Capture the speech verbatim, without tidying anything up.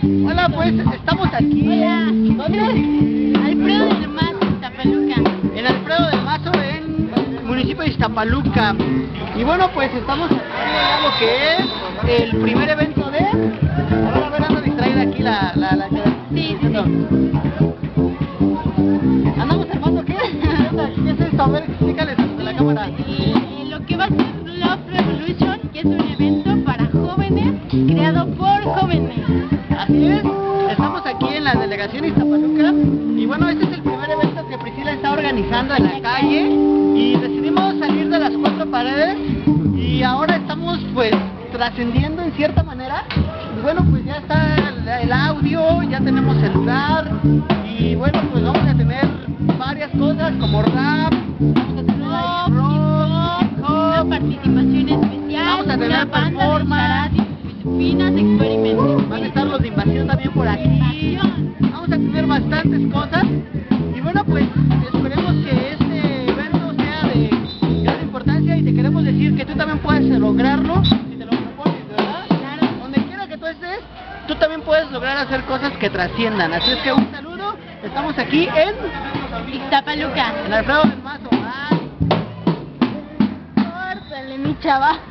Hola, pues estamos aquí. Hola. ¿Dónde? Alfredo del Mazo, Iztapaluca. En Alfredo del Mazo, en el municipio de Iztapaluca. Y bueno, pues estamos aquí en lo que es el primer evento de... A ver, a ver, ando distraída aquí la... la, la... Sí, sí, no. ¿Andamos armando qué? ¿Qué es esto? A ver, explícales a la cámara. Eh, lo que va a ser Love Revolution, que es un evento para jóvenes, creado por jóvenes. Así es, estamos aquí en la delegación Iztapaluca y bueno, este es el primer evento que Priscila está organizando en la calle y decidimos salir de las cuatro paredes y ahora estamos pues trascendiendo en cierta manera y bueno, pues ya está el, el audio, ya tenemos el lugar y bueno, pues vamos a tener varias cosas como rap, vamos a tener Rock, rock, hip hop, una participación especial, vamos a tener una banda de performance. charate, finas experimentos. Van a estar los de Invasión también por aquí. Invasión. Vamos a tener bastantes cosas. Y bueno, pues esperemos que este evento sea de gran importancia y te queremos decir que tú también puedes lograrlo si te lo propones, ¿verdad? Claro. Donde quiera que tú estés, tú también puedes lograr hacer cosas que trasciendan. Así es que un saludo. Estamos aquí en Iztapaluca. en Alfredo del Mazo. Bye. Córtale, mi chava.